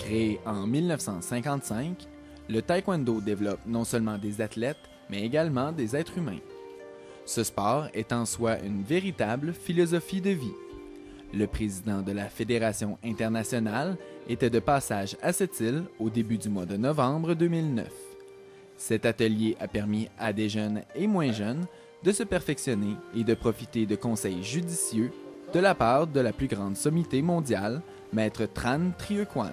Créé en 1955, le taekwondo développe non seulement des athlètes, mais également des êtres humains. Ce sport est en soi une véritable philosophie de vie. Le président de la Fédération internationale était de passage à cette île au début du mois de novembre 2009. Cet atelier a permis à des jeunes et moins jeunes de se perfectionner et de profiter de conseils judicieux de la part de la plus grande sommité mondiale, Maître Tran Trieu Quan.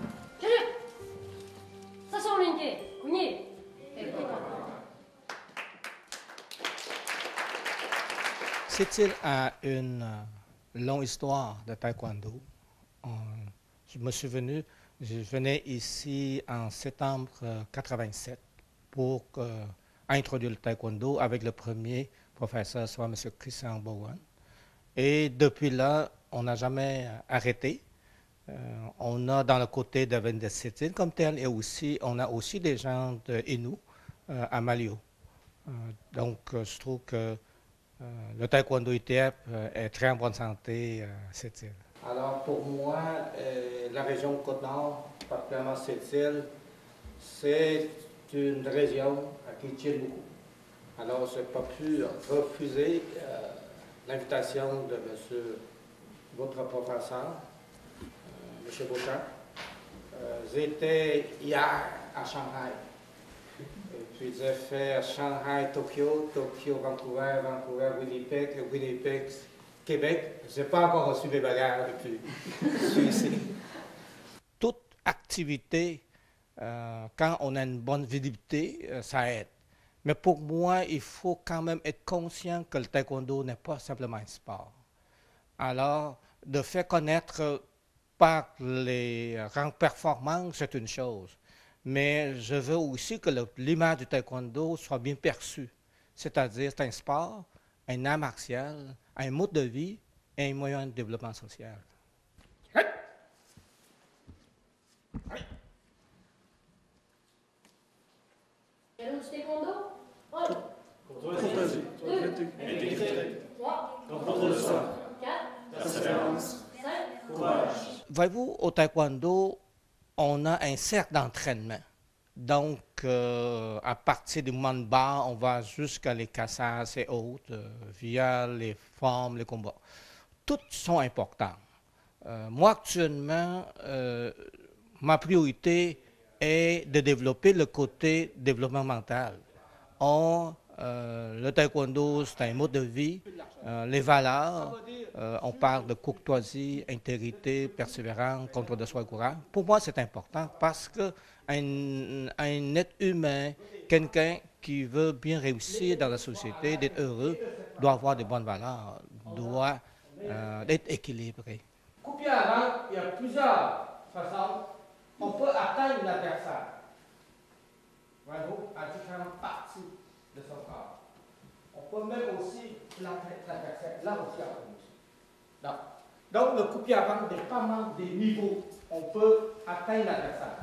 Cette île a une longue histoire de taekwondo. Je venais ici en septembre 87 pour introduire le taekwondo avec le premier professeur, soit M. Christian Bowen. Et depuis là, on n'a jamais arrêté. On a dans le côté de cette île comme tel, et aussi, on a aussi des gens de Innu à Malio. Donc, je trouve que le taekwondo ITF est très en bonne santé à cette île. Alors, pour moi, la région Côte-Nord, particulièrement cette île, c'est une région qui tient beaucoup. Alors, je n'ai pas pu refuser l'invitation de votre professeur, M. Bouchard. J'étais hier à Shanghai. Et puis j'ai fait Shanghai, Tokyo, Tokyo, Vancouver, Vancouver, Winnipeg, Winnipeg, Québec. Je n'ai pas encore reçu mes bagages depuis je suis ici. Toute activité, quand on a une bonne visibilité, ça aide. Mais pour moi, il faut quand même être conscient que le taekwondo n'est pas simplement un sport. Alors, de faire connaître par les grandes performances, c'est une chose. Mais je veux aussi que l'image du taekwondo soit bien perçue. C'est-à-dire, c'est un sport, un art martial, un mode de vie et un moyen de développement social. Voyez-vous, au taekwondo, on a un cercle d'entraînement. Donc, à partir du moment de bas, on va jusqu'à les cassages et autres, via les formes, les combats. Toutes sont importantes. Moi, actuellement, ma priorité est de développer le côté développement mental. Le taekwondo, c'est un mode de vie. Les valeurs, on parle de courtoisie, intégrité, persévérance, contrôle de soi et courage. Pour moi, c'est important parce qu'un être humain, quelqu'un qui veut bien réussir dans la société, d'être heureux, doit avoir de bonnes valeurs, doit être équilibré. Couper avant, il y a plusieurs façons. On peut atteindre l'adversaire. Voyez-vous, à différentes parties de son corps. On peut même aussi l'adversaire, là aussi à donc le coup de pied avant, dépendamment des niveaux, on peut atteindre l'adversaire.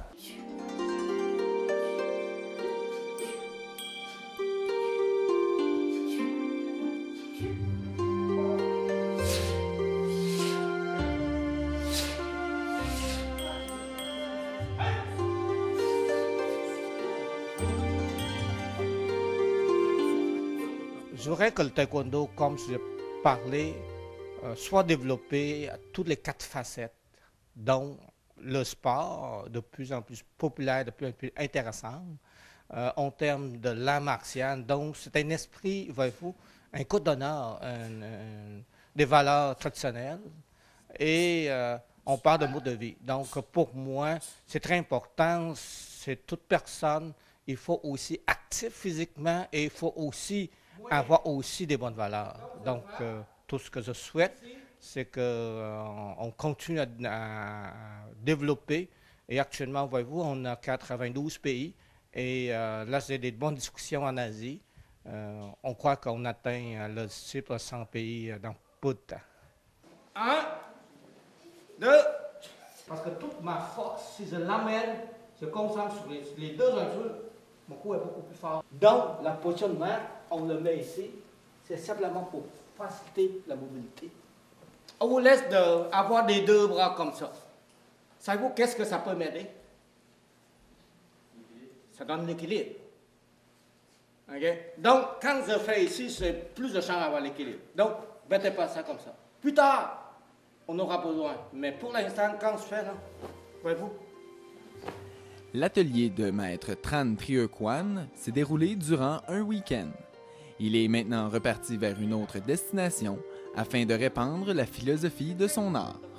Je voudrais que le taekwondo, comme je parlais, soit développé à toutes les 4 facettes, dont le sport, de plus en plus populaire, de plus en plus intéressant, en termes de l'art martial. Donc, c'est un esprit, voyez-vous, un code d'honneur, des valeurs traditionnelles, et on parle de mode de vie. Donc, pour moi, c'est très important, c'est toute personne, il faut aussi actif physiquement, et il faut aussi avoir aussi des bonnes valeurs. Donc, tout ce que je souhaite, c'est qu'on continue à développer. Et actuellement, voyez-vous, on a 92 pays. Et là, c'est des bonnes discussions en Asie. On croit qu'on atteint le chiffre 100 pays dans peu de temps. 1, 2. Parce que toute ma force, si je l'amène, je concentre sur les deux injures, mon coup est beaucoup plus fort. Donc, la positionnement, on le met ici, c'est simplement pour faciliter la mobilité. On vous laisse avoir des deux bras comme ça. Savez-vous qu'est-ce que ça peut m'aider? Ça donne l'équilibre. Okay? Donc, quand je fais ici, c'est plus de chance d'avoir l'équilibre. Donc, ne mettez pas ça comme ça. Plus tard, on aura besoin. Mais pour l'instant, quand je fais, là, voyez-vous? L'atelier de maître Tran Trieu Quan s'est déroulé durant un week-end. Il est maintenant reparti vers une autre destination afin de répandre la philosophie de son art.